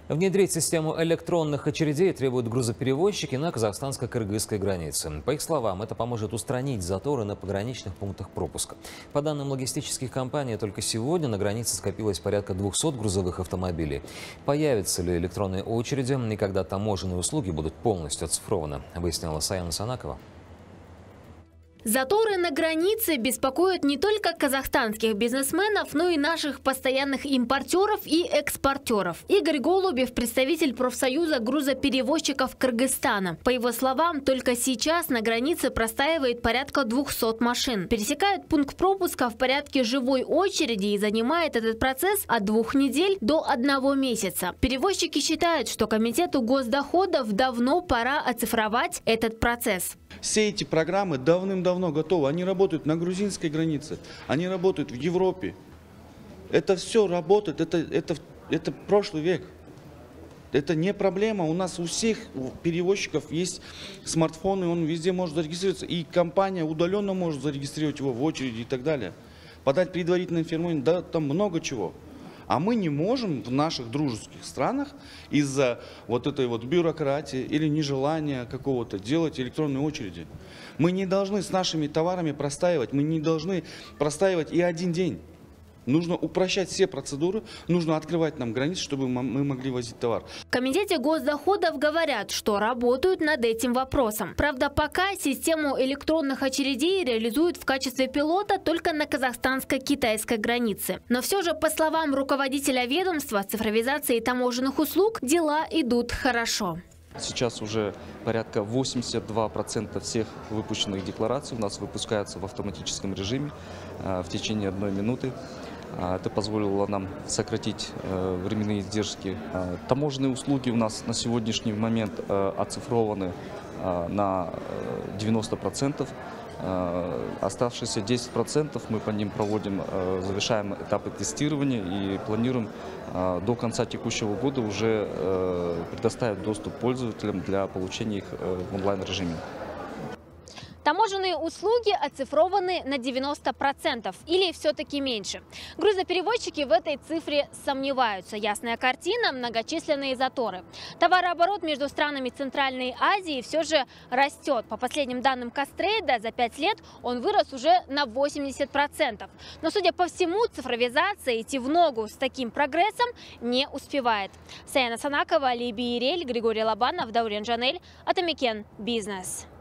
Внедрить систему электронных очередей требуют грузоперевозчики на казахстанско-кыргызской границе. По их словам, это поможет устранить заторы на пограничных пунктах пропуска. По данным логистических компаний, только сегодня на границе скопилось порядка 200 грузовых автомобилей. Появятся ли электронные очереди и когда таможенные услуги будут полностью оцифрованы, выяснила Саяна Санакова. Заторы на границе беспокоят не только казахстанских бизнесменов, но и наших постоянных импортеров и экспортеров. Игорь Голубев, представитель профсоюза грузоперевозчиков Кыргызстана. По его словам, только сейчас на границе простаивает порядка 200 машин. Пересекают пункт пропуска в порядке живой очереди, и занимает этот процесс от 2 недель до 1 месяца. Перевозчики считают, что Комитету госдоходов давно пора оцифровать этот процесс. Все эти программы давным-давно готовы. Они работают на грузинской границе, они работают в Европе. Это все работает, это прошлый век. Это не проблема. У нас у всех перевозчиков есть смартфоны, он везде может зарегистрироваться. И компания удаленно может зарегистрировать его в очереди и так далее. Подать предварительное информирование, да, там много чего. А мы не можем в наших дружеских странах из-за вот этой вот бюрократии или нежелания какого-то делать электронные очереди. Мы не должны с нашими товарами простаивать, мы не должны простаивать и один день. Нужно упрощать все процедуры, нужно открывать нам границы, чтобы мы могли возить товар. В Комитете госдоходов говорят, что работают над этим вопросом. Правда, пока систему электронных очередей реализуют в качестве пилота только на казахстанско-китайской границе. Но все же, по словам руководителя ведомства цифровизации таможенных услуг, дела идут хорошо. Сейчас уже порядка 82% всех выпущенных деклараций у нас выпускаются в автоматическом режиме в течение 1 минуты. Это позволило нам сократить временные издержки. Таможенные услуги у нас на сегодняшний момент оцифрованы на 90%. Оставшиеся 10% мы по ним проводим, завершаем этапы тестирования и планируем до конца текущего года уже предоставить доступ пользователям для получения их в онлайн-режиме. Таможенные услуги оцифрованы на 90% или все-таки меньше. Грузоперевозчики в этой цифре сомневаются. Ясная картина – многочисленные заторы. Товарооборот между странами Центральной Азии все же растет. По последним данным Кастрейда, за 5 лет он вырос уже на 80%. Но, судя по всему, цифровизация идти в ногу с таким прогрессом не успевает. Саяна Санакова, Либи Ирель, Григорий Лобанов, Даурен Жанель, Атамекен Бизнес.